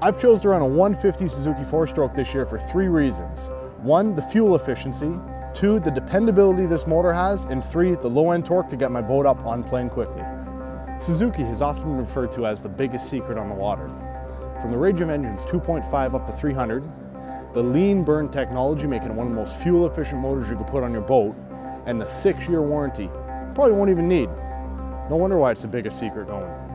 I've chosen to run a 150 Suzuki 4-stroke this year for 3 reasons. 1, the fuel efficiency. 2, the dependability this motor has. And 3, the low-end torque to get my boat up on plane quickly. Suzuki has often been referred to as the biggest secret on the water. From the range of engines 2.5 up to 300, the lean burn technology making it one of the most fuel efficient motors you could put on your boat, and the 6-year warranty, probably won't even need. No wonder why it's the biggest secret going.